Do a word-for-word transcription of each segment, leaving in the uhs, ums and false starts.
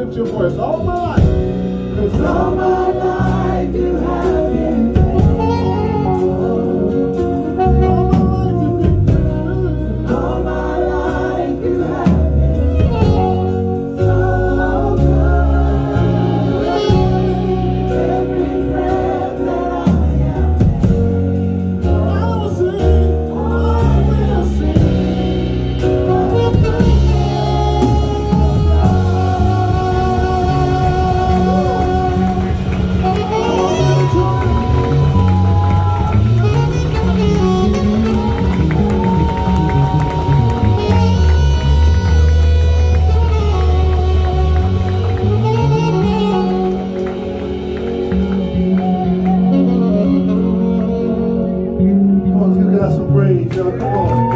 lift your voice. All my life. 'Cause all my life you have been faithful. All my life you've been good. All my life you have been so good. Every breath that I am, I will sing, I will sing. Come on, give God some praise, y'all. Come on.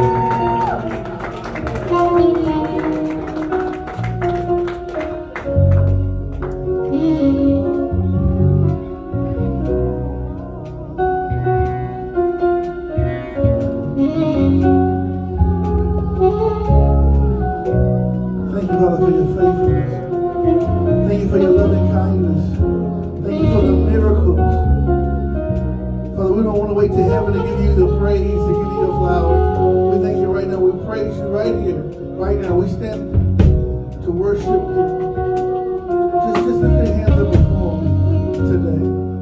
Thank you, Father, for your faithfulness. Thank you for your loving kindness. Thank you for the miracles. Father, we don't want to wait to heaven to give you the praise, to give you the flowers. We thank you right now. We praise you right here, right now. We stand to worship you. Just, just lift your hands up before me today.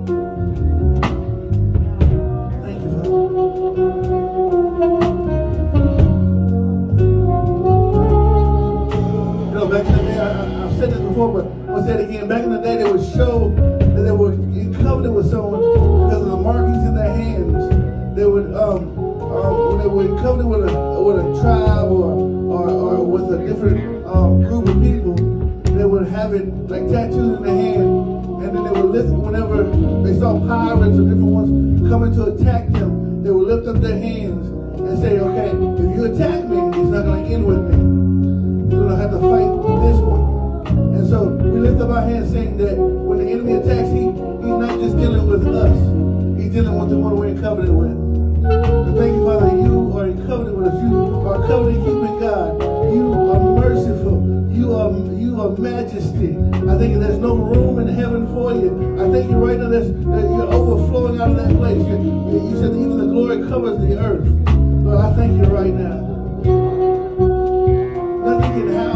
Thank you, Father. You know, back in the day, I, I, I've said this before, but I'll say it again. Back in the day, they would show that they were in covenant with someone because of the markings in their hands. They would, um, um, when they were in covenant with a with a tribe or or, or with a different um, group of people, they would have it like tattooed in their hand, and then they would lift whenever they saw pirates or different ones coming to attack them. They would lift up their hands and say, "Okay, if you attack me, it's not going to end with me. You're going to have to fight this one." And so we lift up our hands saying that when the enemy attacks, he, he's not just dealing with us. He's dealing with the one we're in covenant with. And thank you, Father, you are in covenant with us. You are covenant-keeping God. You are merciful. You are you are majesty. I think there's no room in heaven for you. I thank you right now that you're overflowing out of that place. You, you said even the glory covers the earth. Lord, I thank you right now. Nothing can happen.